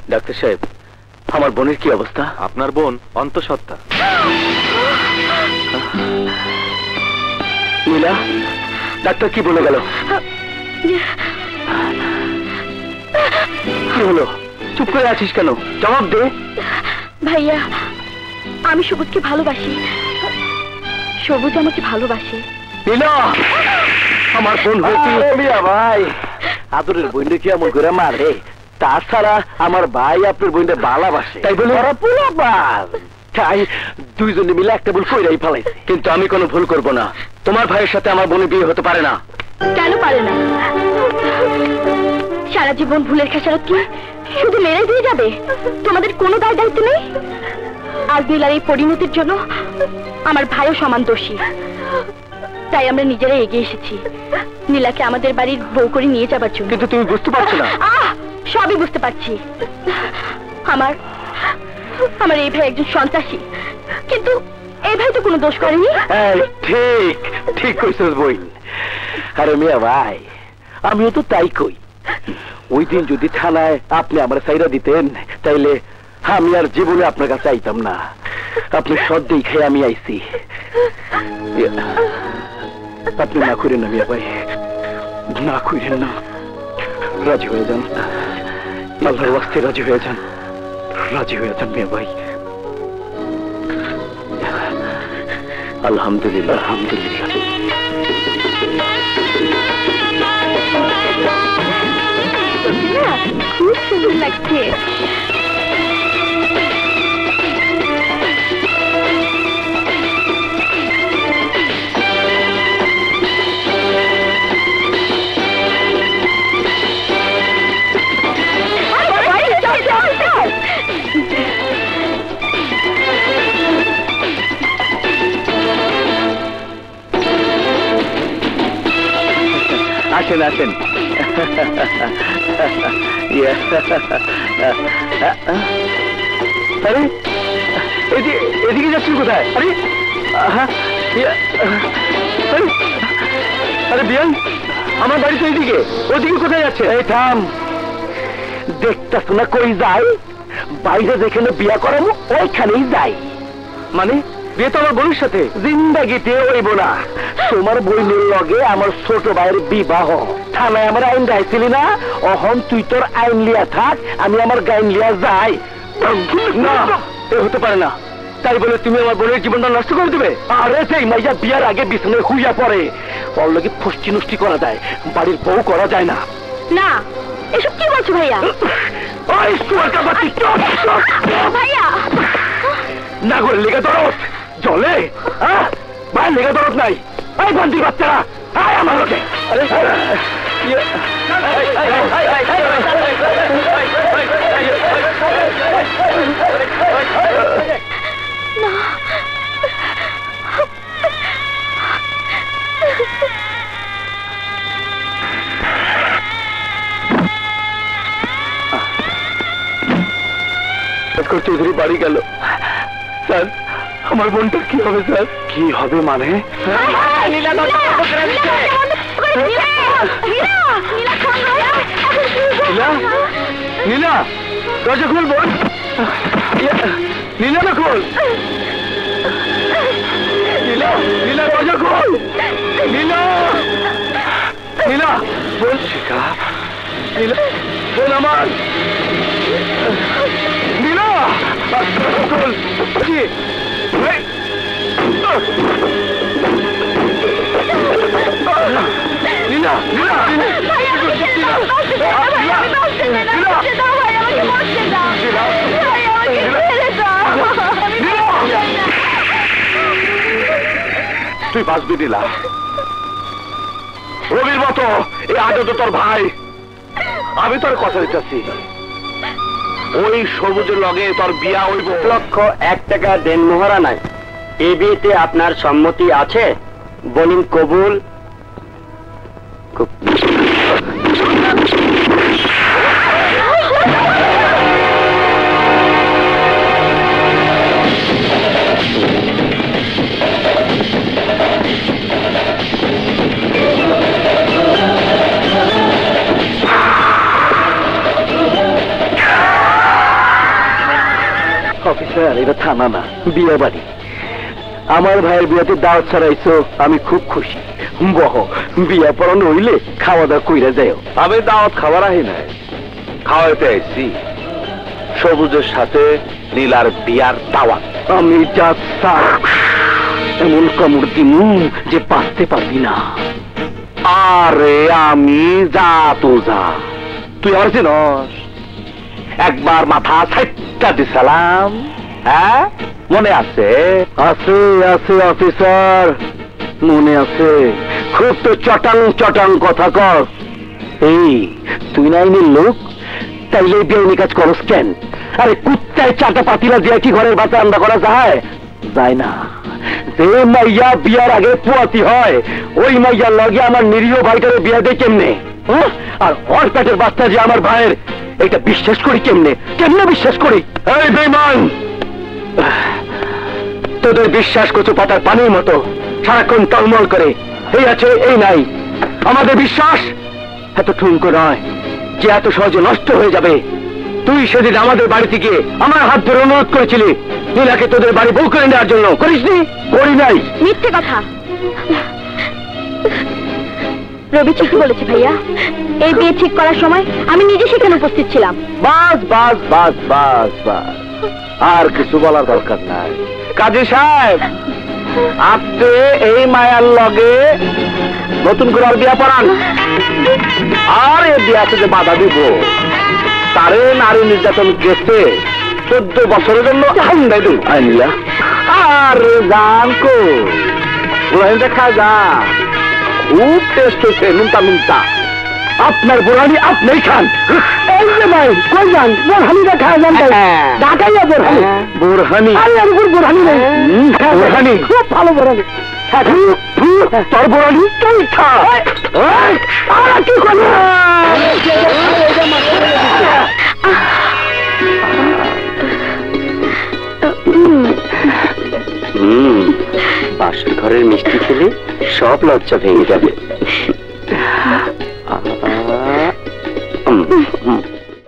Doctor সাহেব, আমার বোনের কি অবস্থা? আপনার বোন অন্তঃসত্ত্বা। নীলা, ডাক্তার কি বলে গেল? কি হলো? চুপ করে আছিস কেন? জবাব দে। ভাইয়া, আমি সবুজকে ভালোবাসি, সবুজ আমাকে ভালোবাসে। নীলা, আমার বোন হয়েছি। ভাই, আদরের বোনটা কি এমন করে মারে? তাছাড়া আমার ভাই আপনার বোনটা ভালোবাসে, তাই বলে তাই দুইজনে মিলে একটা ভুল কইরাই ফেলাইছে। কিন্তু আমি কোনো ভুল করব না। তোমার ভাইয়ের সাথে আমার বোনের বিয়ে হতে পারে না। কেন পারে না? সারা জীবন ভুলের খেসারত কি শুধু মেরে দিয়ে যাবে? তোমাদের কোনো দায় দায়িত্ব নেই? আজ নীলার এই পরিণতির জন্য আমার ভাইও সমান দোষী। তাই আমরা নিজেরাই এগিয়ে এসেছি নীলাকে আমাদের বাড়ির বউ করে নিয়ে যাবার জন্য। কিন্তু তুমি বুঝতে পারছো না। সবই বুঝতে পারছি। আমার আমার এই ভাই একজন সন্ত্রাসী, কিন্তু এই ভাই তো কোনো দোষ করেনি। ঠিক ঠিক কইছস বই। আরে মিয়া ভাই, আমিও তো তাই কই। ওই দিন যদি থানায় আপনি আমার সাইরা দিতেন, তাইলে আমি আর জীবনে আপনার কাছে আইতাম না। আপনি সদ্যেই খেয়ে আমি আইছি। আপনি না করেন না মিয়া ভাই, না করেন না। রাজি হয়ে যান, আল্লাহর ওয়াস্তে রাজি হয়ে যান, রাজি হয়ে যান মিয়া ভাই। আলহামদুলিল্লাহ, আলহামদুলিল্লাহ। খুব সুন্দর লাগছে। আসেন আসেন। আরে এদিকে যাচ্ছেন কোথায়? আরে আরে বিয়ান, আমার বাড়ি তো এইদিকে, ওদিকে কোথায় যাচ্ছে? এই থাম, দেখতেছ না কই যাই? বাইরে যেখানে বিয়া করাবো ওইখানেই যাই। মানে বিয়ে তো আমার বোনের সাথে জিন্দাগিতে হইব না। তোমার বোনের লগে আমার ছোট ভাইয়ের বিবাহ। থানায় আমার আইন রাইছিলি না? অহন তুই তোর আইন লিয়া থাক, আমি আমার গাইন লিয়া যাই। না, এ হতে পারে না। তাই বলে তুমি আমার বোনের জীবনটা নষ্ট করে দেবে? আরে সেই মাইয়া বিয়ার আগে বিছানায় শুইয়া পড়ে, ওর লগে ফষ্টি নষ্টি করা যায়, বাড়ির বউ করা যায় না। না, এসব কি বলছো ভাইয়া? ভাইয়া না করে লেগে দরদ জলে, ভাই লেগে দরদ নাই। এই বন্দির বাচ্চারা, আমার লোকে। চৌধুরী বাড়ি গেল। স্যার, আমার বোনটার কি হবে স্যার? কি হবে মানে? নীলা, দরজা খুল বোন। নীলা না খোল। নীলা, নীলা দরজা খোল। নীলা, নীলা বোন। শিখা, নীলা বোন আমার। নীলা খোল। কি নীলা, নীলা, তুই বাঁচবি নীলা। রবির মতো এই আজও তো তোর ভাই। আমি তোর কথা দিতেছি, ওই সবুজের লগে তোর বিয়া হইব। 1,00,000 টাকা দেন মহারানায়। এই বিয়েতে আপনার সম্মতি আছে? বলুন কবুল। এটা থানা না, বিয়ে বাড়ি। আমার ভাইয়ের বিয়েতে দাওয়াত ছাড়াইছো, আমি খুব খুশি। বহ, বিয়া পড়ানো হইলে খাওয়া দাওয়া কইরা যাও। আমি দাওয়াত খাবার আহি নাই, খাওয়াইতে আইছি সবুজের সাথে নীলার বিয়ার দাওয়াত। আমি যাচ্ছা এমন কামড় দিমু যে বাঁচতে পারবি না। আরে আমি যা তো যা, তুই আমার চিনস? একবার মাথা ছাইটটা দিছিলাম, হ্যাঁ মনে আছে? আছে আছে অফিসার, মনে আছে। খুব তো চটাং চটাং কথা কর। এই তুই না আইনের লোক, তাইলে বেআইনি কাজ করস কেন? আরে কুত্তায় চাটা পাতিলা দিয়ে কি ঘরের বাচ্চা রান্না করা যায়? যায় না। যে মাইয়া বিয়ার আগে পুয়াতি হয়, ওই মাইয়ার লগে আমার নিরীহ ভাইটারে বিয়া দেয় কেমনে? হ্যাঁ? আর ওর পেটের বাচ্চা যে আমার ভাইয়ের, এটা বিশ্বাস করি কেমনে? কেমনে বিশ্বাস করি? এই বেঈমান, তোদের বিশ্বাস কচু পাতার পানির মতো সারাক্ষণ টলমল করে, এই আছে এই নাই। আমাদের বিশ্বাস এত ঠুনকো নয় যে এত সহজে নষ্ট হয়ে যাবে। তুই সেদিন আমাদের বাড়ি থেকে আমার হাত ধরে অনুরোধ করেছিলি নীলাকে তোদের বাড়ি বউ করে নেওয়ার জন্য, করিসনি? করি নাই। মিথ্যে কথা। রবি ঠিকই বলেছে ভাইয়া, এই বিয়ে ঠিক করার সময় আমি নিজে সেখানে উপস্থিত ছিলাম। বাস বাস বাস বাস বাস, আর কিছু বলার দরকার নাই। কাজী সাহেব, আপনি এই মায়ার লগে নতুন করে আর বিয়া পড়ান, আর এই বিয়াতে যে বাধা দিব, তারে নারী নির্যাতন গেছে 14 বছরের জন্য হান্দাই দেব। আইনিলা আর জান কো দেখা যা, খুব টেস্ট হয়েছে, নুনতা নুনতা। আপনার বোরহানি আপনি খান। এই যে ভাই কই যান? বোরহানিটা খাওয়া যান তাই ঢাকাইয়া বোরহানি। বোরহানি? আরে আর উপর বোরহানি নেই। বোরহানি খুব ভালো বোরহানি। তোর বোরহানি তুই খা। আর কি করবি? বাসর ঘরের মিষ্টি খেলে সব লজ্জা ভেঙে যাবে।